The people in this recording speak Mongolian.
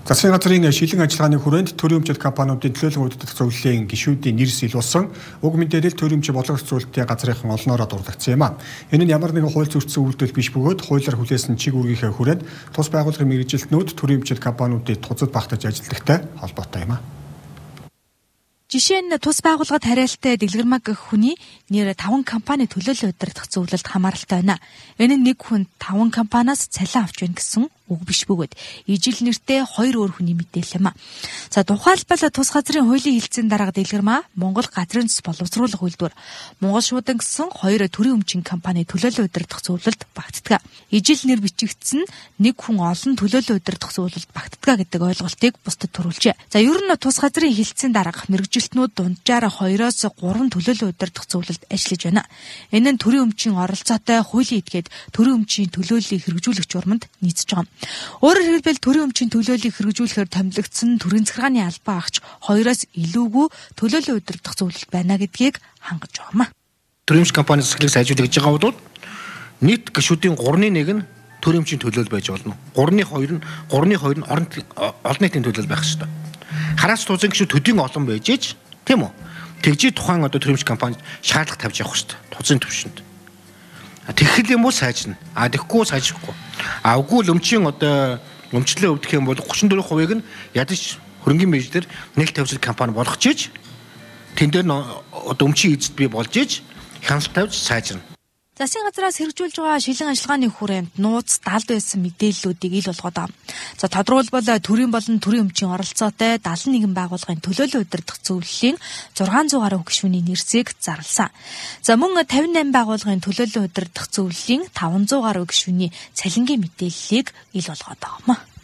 Засгийн газрын шилэн ажиллагааны хүрээнд төрийн өмчит компаниудын төлөөлөл үүддэх зөвлөлийн гишүүдийн нэрс илуулсан уг мэдээлэл төрийн өмчит бодлого зохицуулалтын газрынхан олноороо дурдгдсан юм а. Энэ нь ямар нэгэн хууль зөрчсөн үйлдэл биш бөгөөд хуулиар хүлээсэн чиг үүргийнхээ хүрээнд тус байгууллагын мэргэжилтнүүд төрийн өмчит компаниудыг тузад багтаж ажилладагтай холбоотой юм а. Жишээ нь тус байгууллагад хариалтай дэлгэрмаг гэх хүний нэр 5 компани төлөөлөл удирдах зөвлөлд хамааралтай байна. Энэ нь нэг хүн 5 компаниас цалин авч байна гэсэн үг биш бөгөөд ижил нэртэй 2 өөр хүний мэдээлэл юм а. За тухайлбал тус газрын хуулийн хэлцээний дарга дэлгэрмаа Монгол газрын цэс боловсруулах үйлдвэр Монгол шуудан гэсэн 2 төрийн өмчийн компани төлөөлөл удирдах зөвлөлд багтдаг. Ижил нэр бичигдсэн нэг хүн олон төлөөлөл удирдах зөвлөлд багтдаг гэдэг ойлголтыг бусдад төрүүлжээ. За ер нь тус газрын хэлцээний дарга мэргэжилтнүүд дунджаар 2-оос 3 төлөөлөл удирдах зөвлөлд ажиллаж байна. Энэ нь төрийн өмчийн оролцоотой хуулийн этгээд төрийн өмчийн төлөөллийг хэрэгжүүлэх журманд нийцж байгаа. Өөрөөр хэлбэл төрийн өмчийн төлөөллийг хэрэгжүүлэхээр томилогдсон төрийн захиргааны албан агч 2-оос илүүгүй төлөөлөл удирдах зөвлөлт байна гэдгийг хангаж байгаа юм. Төрийн өмч компани засаглалыг сайжруулж байгаа бол нийт гишүүдийн 3/1 нь төрийн өмчийн төлөөлөл байж болно. 3/2 нь олон нийтийн төлөөлөл байх ёстой. Хараас туузын гишүүд төдийн олон байж ээж тийм үү? Тэгжээ тухайн төрийн өмч компанид шаардлага тавьж явах ёстой. Туузын төвшөнд. Тэгхэл юм уу сайжирна. Тэгэхгүй сайжрахгүй. Үгүй л өмчийн өмчлөө өвдөх юм бол 34% нь ядаж хөрөнгөний мэргэжлэр нэг тавьжил компани болгож иж тэн дээр өмчийн эзэд бий болж иж хяналт тавьж сайжирна. Засгийн газраас хэрэгжүүлж байгаа шилэн ажиллагааны хүрээнд нууц далд байсан мэдээллүүдийг ил болгоод байна. За тодорхойлбол төрийн болон төрийн өмчийн оролцоотой 71 байгууллагын төлөөлөл удирдах зөвлөлийн 600 гаруй гишүүний нэрсийг зарласан. За мөн 58 байгууллагын төлөөлөл удирдах зөвлөлийн 500 гаруй гишүүний цалингийн мэдээллийг ил болгоод байгаа юм.